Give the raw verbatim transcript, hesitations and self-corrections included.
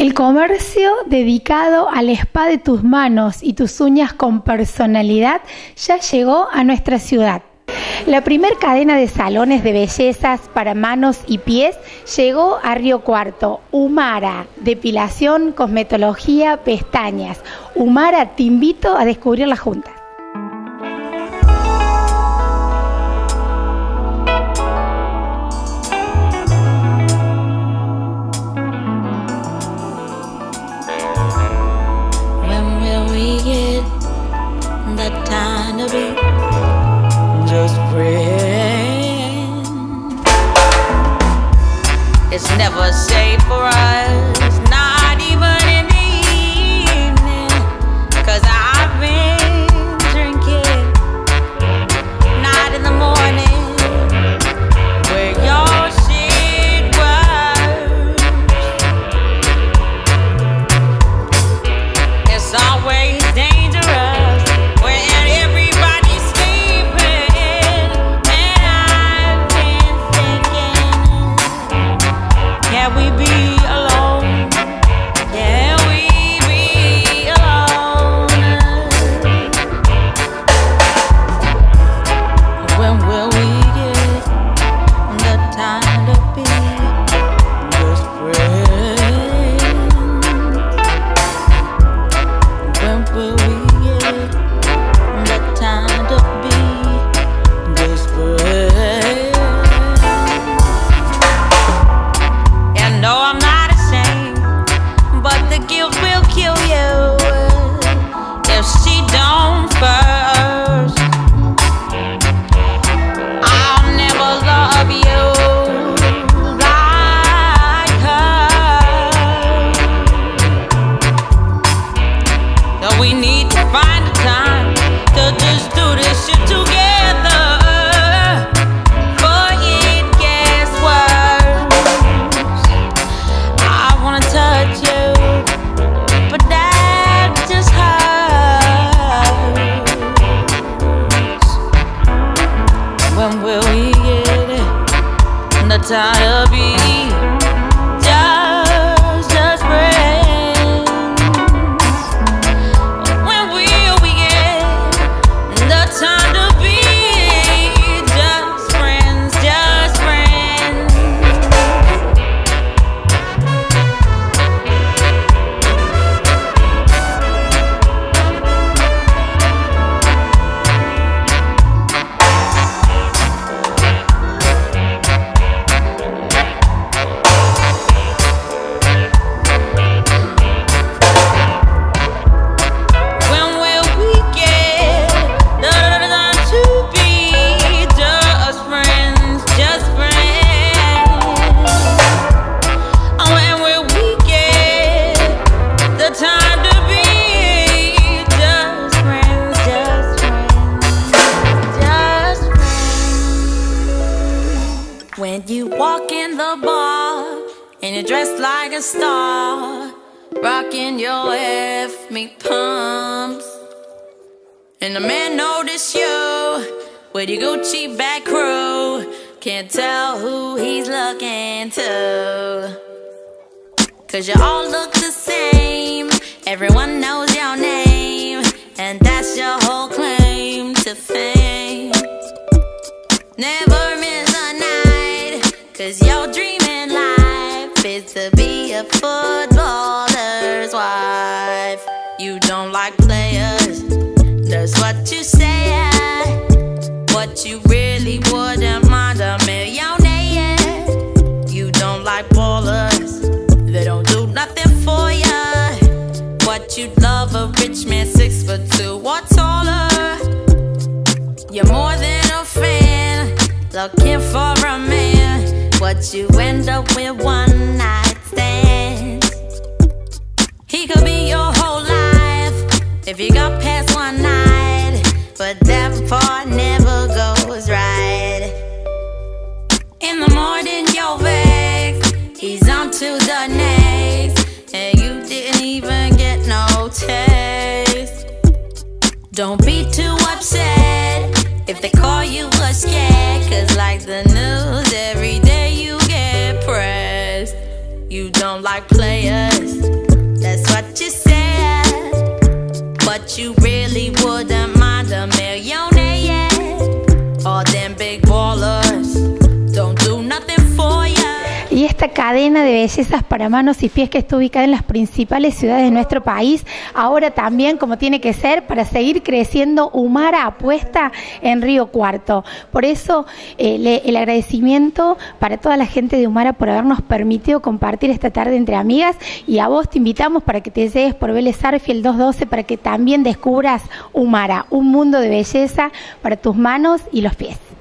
El comercio dedicado al spa de tus manos y tus uñas con personalidad ya llegó a nuestra ciudad. La primer cadena de salones de bellezas para manos y pies llegó a Río Cuarto. Humara, depilación, cosmetología, pestañas. Humara, te invito a descubrirla juntas. It's never safe for us, not even in the evening, 'cause I've been drinking, not in the morning, where your shit was. It's always dangerous when everybody's sleeping, and I've been thinking, can we be alone? Can we be alone? When will we get the time to be just friends? When will we get the time to be just friends? And no, I'm not ashamed, but the guilt will kill you if she don't first. I'll never love you like her. So we need to find a time to just do this shit together. Before it gets worse, I wanna touch you, but that just hurts. When will we get the time to be just, just friends? When will we get the time to be just friends, just friends? When will we get the time to be just friends, just friends? When will we get the time to be just friends, just friends, just friends? When you walk in the bar and you're dressed like a star, rocking your F me pumps, and the man notice you with your Gucci bag crew, can't tell who he's looking to, 'cause you all look the same, everyone knows your name, and that's your whole claim to fame. Never miss a night, 'cause your dream in life is to be a footballer's wife. You don't like players, that's what you say. What you really wouldn't mind a millionaire. You don't like ballers, they don't do nothing for ya. What you'd love a rich man six foot two or taller. You're more than a fan, looking for a man. What you end up with one night stands. He could be your whole life if you got past one night, but that part never goes right. In the morning you're vexed, he's on to the next, and you didn't even get no taste. Don't be too upset if they call you a scared, 'cause like the news, every day you get pressed. You don't like players, but you really wouldn't mind a millionaire. All them big ballers don't do nothing for ya. Y esta cadena de bellezas para manos y pies que está ubicada en las principales ciudades de nuestro país, ahora también, como tiene que ser, para seguir creciendo, Humara apuesta en Río Cuarto. Por eso eh, le, el agradecimiento para toda la gente de Humara por habernos permitido compartir esta tarde entre amigas, y a vos te invitamos para que te llegues por Vélez Sarsfield doscientos doce para que también descubras Humara, un mundo de belleza para tus manos y los pies.